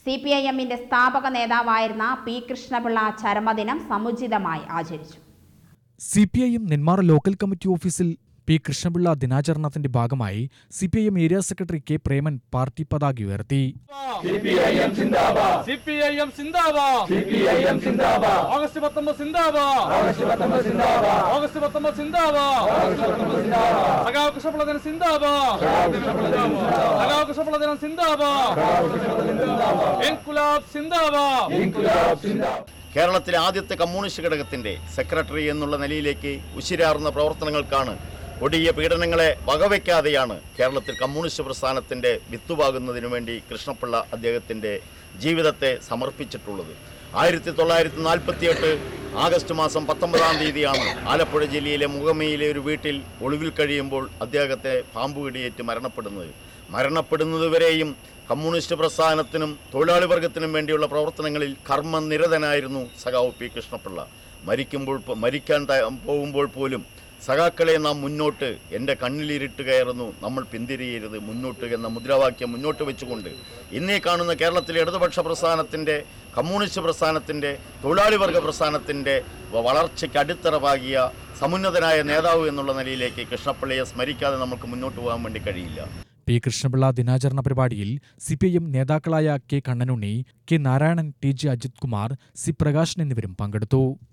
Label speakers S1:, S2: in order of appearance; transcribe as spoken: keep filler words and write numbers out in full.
S1: C P I എമ്മിന്റെ സ്ഥാപക നേതാവായിരുന്ന പി കൃഷ്ണപിള്ള ചരമദിനം സമുചിതമായി ആചരിച്ചു.
S2: C P I M Nenmara local committee ഓഫീസിൽ പി കൃഷ്ണപിള്ള ദിനാചരണത്തിന്റെ ഭാഗമായി C P I M area secretary K Preman party പതാക ഉയർത്തി.
S3: ഓഗസ്റ്റ് പത്തൊമ്പത് സിന്ദാബാദ്, ഓഗസ്റ്റ് പത്തൊമ്പത് സിന്ദാബാദ്, സഖാവ് കൃഷ്ണപിള്ള ദിനം സിന്ദാബാദ്, സഖാവ് കൃഷ്ണപിള്ള ദിനം സിന്ദാബാദ്, ഇൻകുലാബ് സിന്ദാബാദ്.
S4: കേരളത്തിലെ ആദ്യത്തെ കമ്മ്യൂണിസ്റ്റ് ഘടകത്തിന്റെ സെക്രട്ടറി എന്നുള്ള നിലയിലേക്ക് ഉശിരാർന്ന പ്രവർത്തനങ്ങൾക്കാണ് കൊടിയ പീഡനങ്ങളെ വകവയ്ക്കാതെയാണ് കേരളത്തിൽ കമ്മ്യൂണിസ്റ്റ് പ്രസ്ഥാനത്തിന്റെ വിത്തുപാകുന്നതിനു വേണ്ടി കൃഷ്ണപിള്ള അദ്ദേഹത്തിന്റെ ജീവിതത്തെ സമർപ്പിച്ചിട്ടുള്ളത്. ആയിരത്തി തൊള്ളായിരത്തി നാൽപ്പത്തി എട്ട് ആഗസ്റ്റ് മാസം പത്തൊമ്പതാം തീയതിയാണ് ആലപ്പുഴ ജില്ലയിലെ മുഖമയിലെ ഒരു വീട്ടിൽ ഒളിവിൽ കഴിയുമ്പോൾ അദ്ദേഹത്തെ പാമ്പുകടിയേറ്റ് മരണപ്പെടുന്നത്. മരണപ്പെടുന്നതുവരെയും കമ്മ്യൂണിസ്റ്റ് പ്രസ്ഥാനത്തിനും തൊഴിലാളി വർഗത്തിനും വേണ്ടിയുള്ള പ്രവർത്തനങ്ങളിൽ കർമ്മനിരതനായിരുന്നു സഖാവ് പി കൃഷ്ണപിള്ള. മരിക്കുമ്പോൾ മരിക്കാൻ പോകുമ്പോൾ പോലും സഖാക്കളെ നാം മുന്നോട്ട്, എൻ്റെ കണ്ണിലിരുട്ട് കയറുന്നു, നമ്മൾ പിന്തിരിയരുത്, മുന്നോട്ട് എന്ന മുദ്രാവാക്യം മുന്നോട്ട് വെച്ചുകൊണ്ട് ഇന്നീ കാണുന്ന കേരളത്തിലെ ഇടതുപക്ഷ പ്രസ്ഥാനത്തിൻ്റെ, കമ്മ്യൂണിസ്റ്റ് പ്രസ്ഥാനത്തിൻ്റെ, തൊഴിലാളി വർഗ പ്രസ്ഥാനത്തിൻ്റെ വളർച്ചയ്ക്ക് അടിത്തറ പാകിയ സമുന്നതനായ നേതാവ് എന്നുള്ള നിലയിലേക്ക് കൃഷ്ണപിള്ളയെ സ്മരിക്കാതെ നമുക്ക് മുന്നോട്ട് പോകാൻ വേണ്ടി കഴിയില്ല.
S2: പി കൃഷ്ണപിള്ള ദിനാചരണ പരിപാടിയിൽ സി പി ഐ എം നേതാക്കളായ K Kannanunni, K Narayanan, T J Ajith Kumar, C Prakashan എന്നിവരും പങ്കെടുത്തു.